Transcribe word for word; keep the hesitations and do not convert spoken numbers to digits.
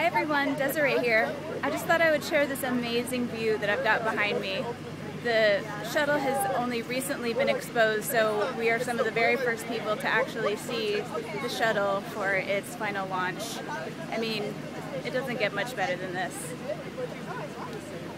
Hi everyone, Desiree here. I just thought I would share this amazing view that I've got behind me. The shuttle has only recently been exposed, so we are some of the very first people to actually see the shuttle for its final launch. I mean, it doesn't get much better than this.